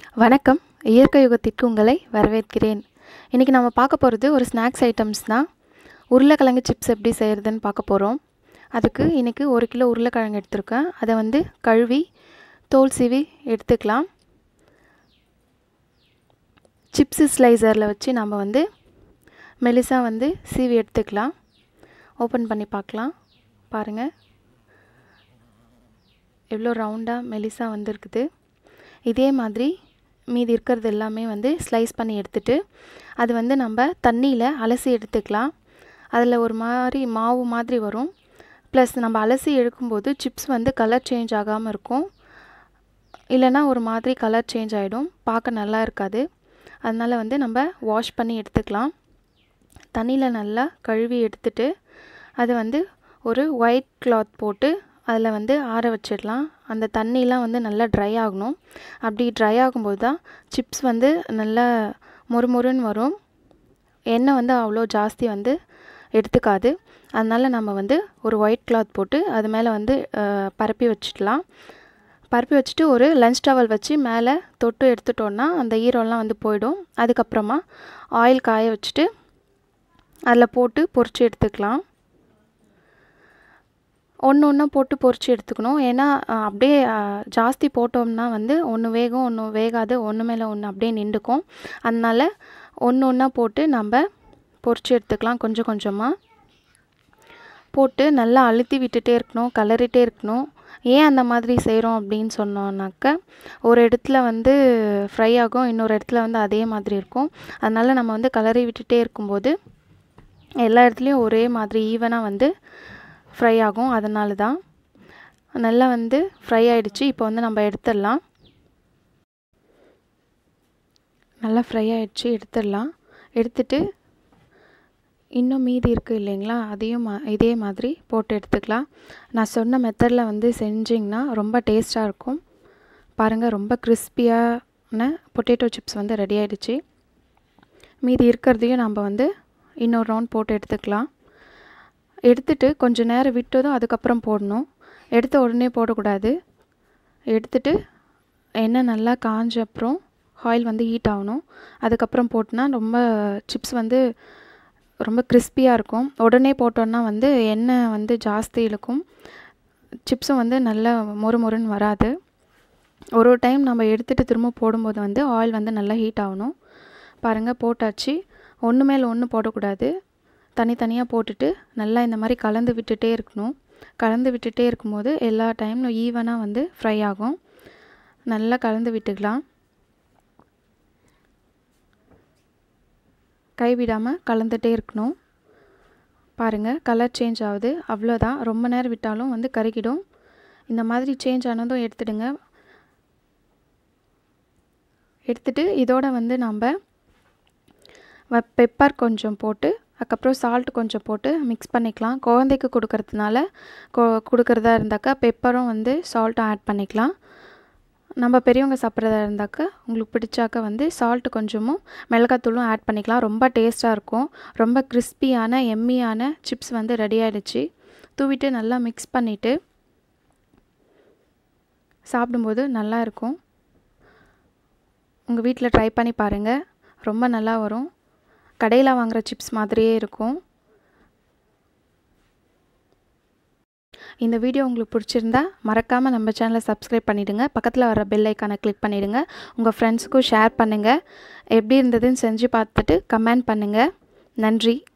வணக்கம். இயற்கை யுகத்திற்கு உங்களை வரவேற்கிறேன். இன்றைக்கி நம்ம பார்க்க போகிறது ஒரு ஸ்நாக்ஸ் ஐட்டம்ஸ் தான். உருளைக்கிழங்கு சிப்ஸ் எப்படி செய்கிறதுன்னு பார்க்க போகிறோம். அதுக்கு இன்றைக்கி 1 கிலோ உருளைக்கிழங்கு எடுத்திருக்கேன். அதை கழுவி தோல் சீவி எடுத்துக்கலாம். சிப்ஸு ஸ்லைசரில் வச்சு நம்ம மெலிசாக சீவி எடுத்துக்கலாம். ஓப்பன் பண்ணி பார்க்கலாம். பாருங்கள், எவ்வளோ ரவுண்டாக மெலிசாக இருக்குது. இதே மாதிரி மீதி இருக்கிறது எல்லாமே ஸ்லைஸ் பண்ணி எடுத்துட்டு அது நம்ம தண்ணியில் அலசி எடுத்துக்கலாம். அதில் ஒரு மாதிரி மாவு மாதிரி வரும். ப்ளஸ் நம்ம அலசி எடுக்கும்போது சிப்ஸ் கலர் சேஞ்ச் ஆகாமல் இருக்கும். இல்லைனா ஒரு மாதிரி கலர் சேஞ்ச் ஆகிடும், பார்க்க நல்லா இருக்காது. அதனால் நம்ம வாஷ் பண்ணி எடுத்துக்கலாம். தண்ணியில் நல்லா கழுவி எடுத்துட்டு அது ஒரு ஒயிட் கிளாத் போட்டு அதில் ஆற வச்சிடலாம். அந்த தண்ணிலாம் நல்லா ட்ரை ஆகணும். அப்படி ட்ரை ஆகும்போது தான் சிப்ஸ் நல்லா மொறுமொறுன்னு வரும். எண்ணெய் அவ்வளோ ஜாஸ்தி எடுத்துக்காது. அதனால் நம்ம ஒரு ஒயிட் கிளாத் போட்டு அது மேலே பரப்பி வச்சிடலாம். பரப்பி வச்சுட்டு ஒரு லஞ்ச் டவல் வச்சு மேலே தொட்டு எடுத்துட்டோன்னா அந்த ஈரம்லாம் போயிடும். அதுக்கப்புறமா ஆயில் காய வச்சுட்டு அதில் போட்டு பொரிச்சு எடுத்துக்கலாம். ஒன்று போட்டு பொரிச்சு எடுத்துக்கணும். ஏன்னா அப்படியே ஜாஸ்தி போட்டோம்னா ஒன்று வேகும், ஒன்று வேகாது, ஒன்று மேலே ஒன்று அப்படியே நின்றுக்கும். அதனால் ஒன்று போட்டு நம்ம பொரிச்சு எடுத்துக்கலாம். கொஞ்சம் கொஞ்சமாக போட்டு நல்லா அழுத்தி விட்டுட்டே இருக்கணும், கலரிட்டே இருக்கணும். ஏன் அந்த மாதிரி செய்கிறோம் அப்படின்னு சொன்னோன்னாக்க, ஒரு இடத்துல ஃப்ரை ஆகும், இன்னொரு இடத்துல அதே மாதிரி இருக்கும். அதனால் நம்ம கலரி விட்டுட்டே இருக்கும்போது எல்லா இடத்துலையும் ஒரே மாதிரி ஈவனாக ஃப்ரை ஆகும். அதனால தான் நல்லா ஃப்ரை ஆகிடுச்சு. இப்போ நம்ம எடுத்துடலாம். நல்லா ஃப்ரை ஆகிடுச்சு, எடுத்துடலாம். எடுத்துட்டு இன்னும் மீதி இருக்குது இல்லைங்களா, அதையும் இதே மாதிரி போட்டு எடுத்துக்கலாம். நான் சொன்ன மெத்தடில் செஞ்சிங்கன்னா ரொம்ப டேஸ்ட்டாக இருக்கும். பாருங்கள், ரொம்ப கிறிஸ்பியான பொட்டேட்டோ சிப்ஸ் ரெடி ஆகிடுச்சு. மீதி இருக்கிறதையும் நம்ம இன்னொரு ரவுண்ட் போட்டு எடுத்துக்கலாம். எடுத்துட்டு கொஞ்சம் நேரம் விட்டதும் அதுக்கப்புறம் போடணும். எடுத்த உடனே போடக்கூடாது. எடுத்துட்டு எண்ணெய் நல்லா காஞ்ச அப்புறம் ஆயில் ஹீட் ஆகணும். அதுக்கப்புறம் போட்டோன்னா ரொம்ப சிப்ஸ் ரொம்ப கிறிஸ்பியாக இருக்கும். உடனே போட்டோன்னா எண்ணெய் ஜாஸ்தி இழுக்கும். சிப்ஸும் நல்லா மொறுமொறுன்னு வராது. ஒரு டைம் நம்ம எடுத்துகிட்டு திரும்ப போடும்போது ஆயில் நல்லா ஹீட் ஆகணும். பாருங்கள், போட்டாச்சு. ஒன்று மேலே ஒன்று போடக்கூடாது. தனித்தனியாக போட்டுட்டு நல்லா இந்த மாதிரி கலந்து விட்டுட்டே இருக்கணும். கலந்து விட்டுட்டே இருக்கும்போது எல்லா டைம்லும் ஈவனாக ஃப்ரை ஆகும். நல்லா கலந்து விட்டுக்கலாம். கைவிடாமல் கலந்துகிட்டே இருக்கணும். பாருங்கள், கலர் சேஞ்ச் ஆகுது. அவ்வளோதான். ரொம்ப நேரம் விட்டாலும் கருகிடும். இந்த மாதிரி சேஞ்ச் ஆனதும் எடுத்துடுங்க. எடுத்துட்டு இதோட நம்ம பெப்பர் கொஞ்சம் போட்டு அதுக்கப்புறம் சால்ட் கொஞ்சம் போட்டு மிக்ஸ் பண்ணிக்கலாம். குழந்தைக்கு கொடுக்குறதா இருந்தாக்கா பெப்பரும் சால்ட்டும் ஆட் பண்ணிக்கலாம். நம்ம பெரியவங்க சாப்பிட்றதா இருந்தாக்கா உங்களுக்கு பிடிச்சாக்க சால்ட்டு கொஞ்சமும் மிளகாத்தூளும் ஆட் பண்ணிக்கலாம். ரொம்ப டேஸ்ட்டாக இருக்கும். ரொம்ப கிறிஸ்பியான எம்மியான சிப்ஸ் ரெடி ஆகிடுச்சு. தூவிட்டு நல்லா மிக்ஸ் பண்ணிவிட்டு சாப்பிடும்போது நல்லா இருக்கும். உங்கள் வீட்டில் ட்ரை பண்ணி பாருங்கள். ரொம்ப நல்லா வரும். கடையில் வாங்குகிற சிப்ஸ் மாதிரியே இருக்கும். இந்த வீடியோ உங்களுக்கு பிடிச்சிருந்தா மறக்காமல் நம்ம சேனலை சப்ஸ்கிரைப் பண்ணிவிடுங்க. பக்கத்தில் வர பெல் ஐக்கானை கிளிக் பண்ணிவிடுங்க. உங்கள் ஃப்ரெண்ட்ஸுக்கும் ஷேர் பண்ணுங்கள். எப்படி இருந்ததுன்னு செஞ்சு பார்த்துட்டு கமெண்ட் பண்ணுங்கள். நன்றி.